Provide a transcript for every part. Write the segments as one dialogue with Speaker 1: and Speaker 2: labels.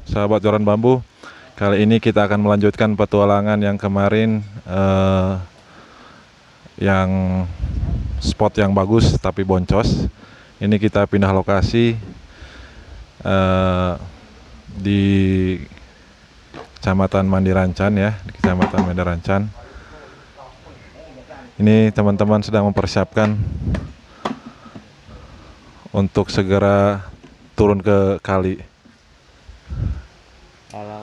Speaker 1: sahabat Joran Bambu. Kali ini kita akan melanjutkan petualangan yang kemarin, yang spot yang bagus tapi boncos. Ini kita pindah lokasi di Kecamatan Mandirancan ya, di Kecamatan Mandirancan. Ini teman-teman sedang mempersiapkan untuk segera turun ke kali.
Speaker 2: Halo.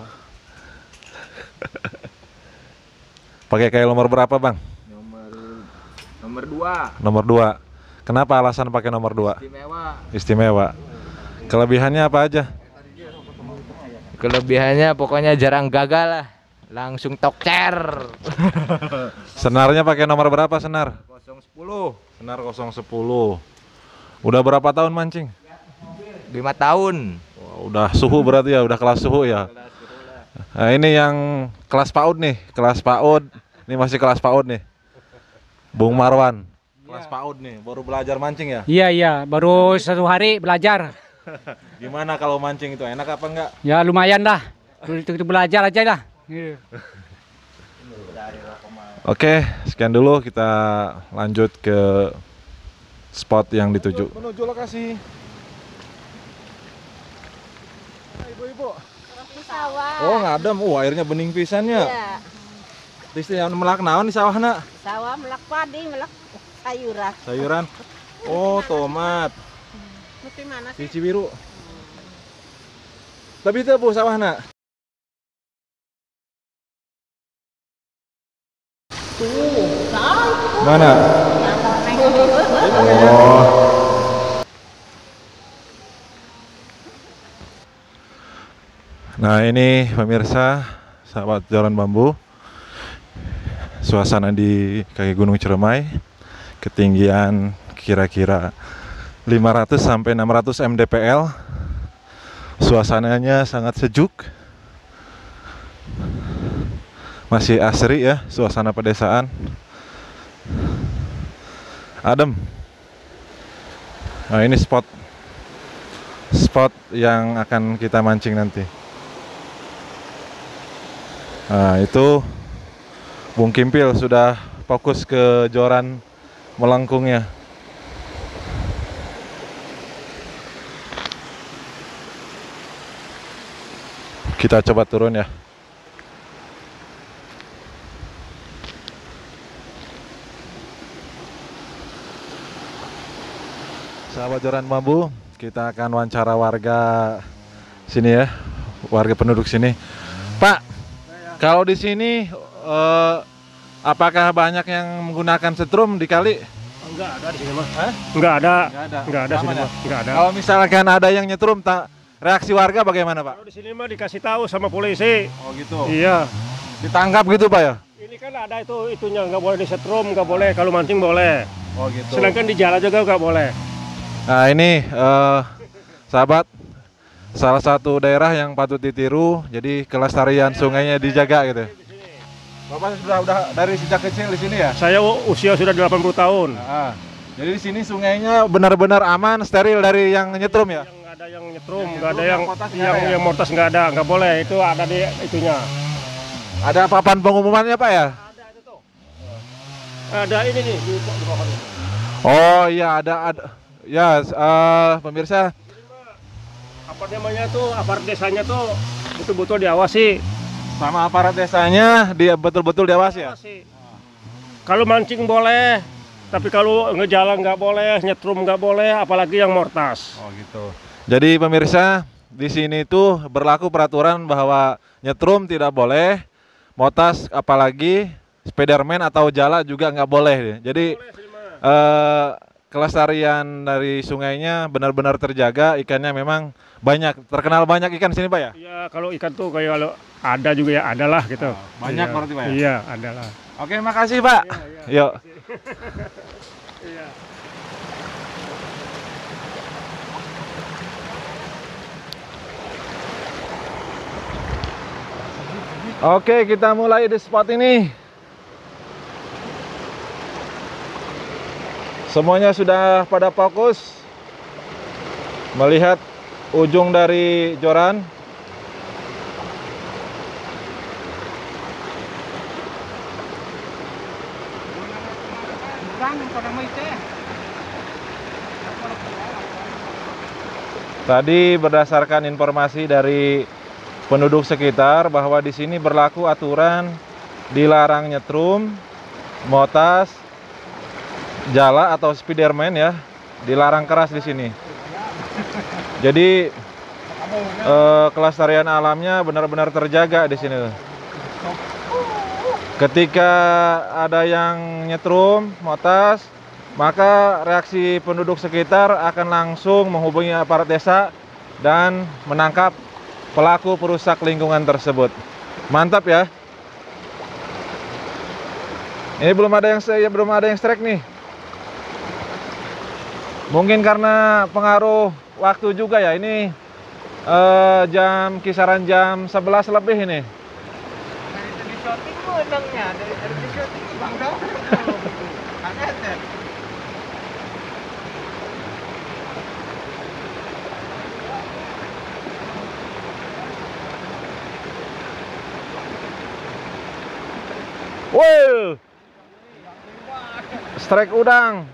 Speaker 1: Pakai kail nomor berapa, Bang?
Speaker 2: Nomor 2.
Speaker 1: Nomor 2. Kenapa alasan pakai nomor 2?
Speaker 2: Istimewa.
Speaker 1: Istimewa. Kelebihannya apa aja?
Speaker 2: Kelebihannya pokoknya jarang gagal lah. Langsung tokcer.
Speaker 1: Senarnya pakai nomor berapa senar?
Speaker 2: 010.
Speaker 1: Senar 010. Udah berapa tahun mancing?
Speaker 2: 5 tahun.
Speaker 1: Wah, udah suhu berarti ya, udah kelas suhu ya. Nah, ini yang kelas PAUD nih, kelas PAUD. Ini masih kelas PAUD nih. Bung Marwan. Kelas PAUD nih, baru belajar mancing ya?
Speaker 3: Iya, baru 1 hari belajar.
Speaker 1: Gimana kalau mancing itu, enak apa enggak?
Speaker 3: Ya lumayan dah, itu belajar aja lah.
Speaker 1: Oke, sekian dulu, kita lanjut ke spot yang dituju. Menuju lokasi. Ibu-ibu. Oh, ngadem. Airnya bening pisannya.
Speaker 4: Iya.
Speaker 1: Tisti yang melak naon di sawah nak?
Speaker 4: Sawah melak padi, melak sayuran.
Speaker 1: Sayuran. Oh, tomat.
Speaker 4: Mesti mana
Speaker 1: Di
Speaker 4: sih?
Speaker 1: Cibiru. Tapi itu bu sawah nak. Mana? Oh. Nah ini pemirsa, sahabat Joran Bambu, suasana di kaki Gunung Ciremai, ketinggian kira-kira 500 sampai 600 mdpl. Suasananya sangat sejuk, masih asri ya, suasana pedesaan, adem. Nah ini spot yang akan kita mancing nanti. Nah itu Bung Kimpil sudah fokus ke joran melengkungnya. Kita coba turun ya. Sahabat Joran Bambu, kita akan wawancara warga sini ya, warga penduduk sini. Pak, kalau di sini apakah banyak yang menggunakan setrum di kali?
Speaker 5: Enggak ada di sini mah.
Speaker 1: Hah?
Speaker 5: Enggak ada.
Speaker 1: Enggak ada
Speaker 5: sini
Speaker 1: ya?
Speaker 5: mah. Enggak ada.
Speaker 1: Kalau misalkan ada yang nyetrum, reaksi warga bagaimana Pak?
Speaker 5: Kalau di sini mah dikasih tahu sama polisi.
Speaker 1: Oh gitu.
Speaker 5: Iya.
Speaker 1: Ditangkap gitu Pak ya?
Speaker 5: Ini kan ada itunya, nggak boleh disetrum, nggak boleh. Kalau mancing boleh.
Speaker 1: Oh gitu.
Speaker 5: Sedangkan di jalan juga nggak boleh.
Speaker 1: Nah ini sahabat, salah satu daerah yang patut ditiru. Jadi kelestarian sungainya dijaga gitu. Bapak sudah dari sejak kecil di sini ya?
Speaker 5: Saya usia sudah 80 tahun.
Speaker 1: Nah, jadi di sini sungainya benar-benar aman, steril dari yang nyetrum ya?
Speaker 5: Yang nggak ada yang nyetrum, nggak ada
Speaker 1: nyetrum,
Speaker 5: yang
Speaker 1: yang potas nggak ada ya?
Speaker 5: yang mortas nggak ada, nggak boleh. Itu ada di itunya.
Speaker 1: Ada papan pengumumannya Pak ya?
Speaker 5: Ada itu tuh. Ada ini nih di bawah ini.
Speaker 1: Oh iya ada. Ya pemirsa.
Speaker 5: Apa namanya tuh, aparat desanya tuh betul-betul diawasi.
Speaker 1: Sama aparat desanya dia betul-betul diawasi ya?
Speaker 5: Kalau mancing boleh, tapi kalau ngejalan nggak boleh, nyetrum nggak boleh, apalagi yang mortas.
Speaker 1: Oh gitu. Jadi pemirsa, di sini tuh berlaku peraturan bahwa nyetrum tidak boleh, motas apalagi spiderman atau jala juga nggak boleh. Jadi kelestarian dari sungainya benar-benar terjaga, ikannya memang banyak, terkenal banyak ikan sini Pak ya?
Speaker 5: Iya, kalau ikan tuh kayak kalau ada juga ya, adalah gitu.
Speaker 1: Banyak
Speaker 5: Iya.
Speaker 1: berarti Pak ya?
Speaker 5: Iya, adalah.
Speaker 1: Oke, makasih Pak. Yuk.
Speaker 5: Iya.
Speaker 1: Oke, kita mulai di spot ini. Semuanya sudah pada fokus melihat ujung dari joran. Tadi berdasarkan informasi dari penduduk sekitar bahwa di sini berlaku aturan dilarang nyetrum, motas, jala atau spiderman ya, dilarang keras di sini. Jadi kelestarian alamnya benar-benar terjaga di sini. Ketika ada yang nyetrum, motas, maka reaksi penduduk sekitar akan langsung menghubungi aparat desa dan menangkap pelaku perusak lingkungan tersebut. Mantap ya. Ini belum ada yang strike nih. Mungkin karena pengaruh waktu juga ya. Ini kisaran jam 11 lebih ini.
Speaker 2: Dari syuting menangnya, dari syuting Bang Dong.
Speaker 1: Woi, strike udang.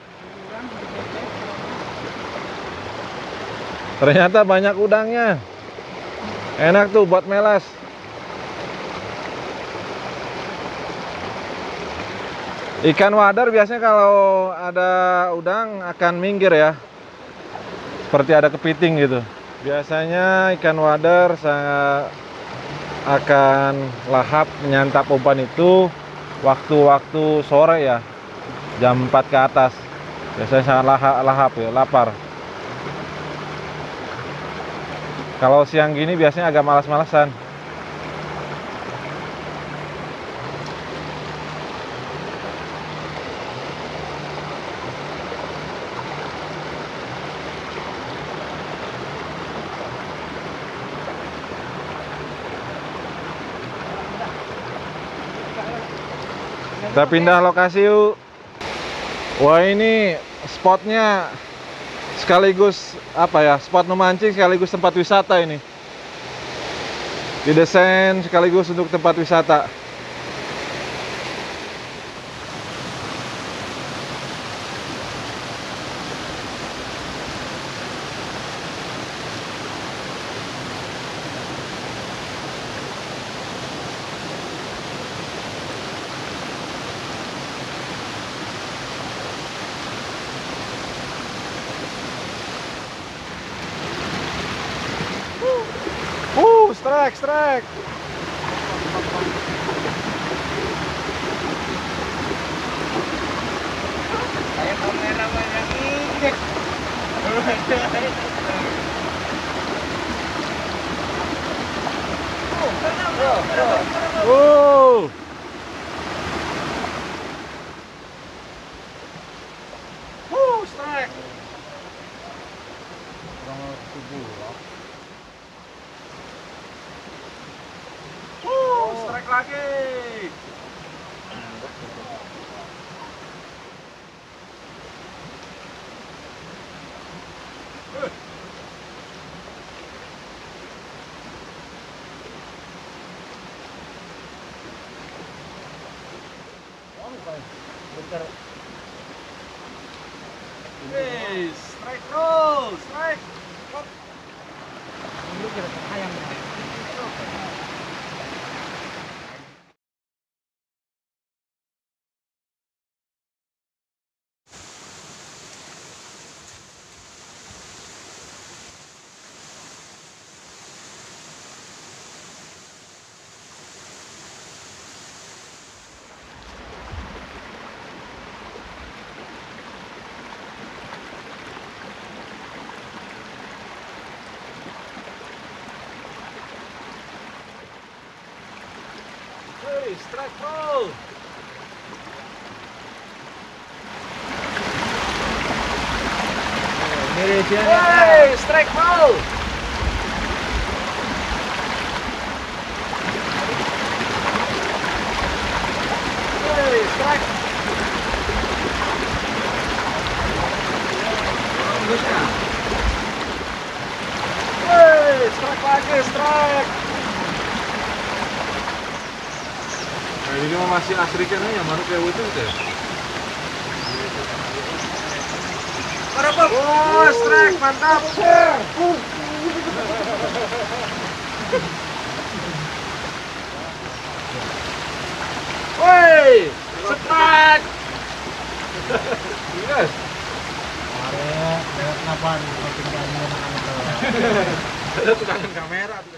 Speaker 1: Ternyata banyak udangnya. Enak tuh buat melas. Ikan wadar biasanya kalau ada udang akan minggir ya. Seperti ada kepiting gitu. Biasanya ikan wadar akan lahap menyantap umpan itu waktu-waktu sore ya, jam 4 ke atas. Biasanya sangat lahap ya, lapar. Kalau siang gini biasanya agak malas-malasan. Kita pindah lokasi yuk. Wah, ini spotnya sekaligus apa ya, spot memancing sekaligus tempat wisata ini. Didesain sekaligus untuk tempat wisata. Strike.
Speaker 2: Saya kamera banyak ini.
Speaker 1: Wow. Strike. Strike lagi. Hey, strike bro, strike. Hey, strike bro. Hey, strike bro. Hey, strike. Hey, strike lagi, strike. Nah, ini mah masih asrikan aja, mana kayak itu deh.
Speaker 2: Oh, strike, mantap. Woi, strike. Yes. Kenapa? Ada tukang kamera.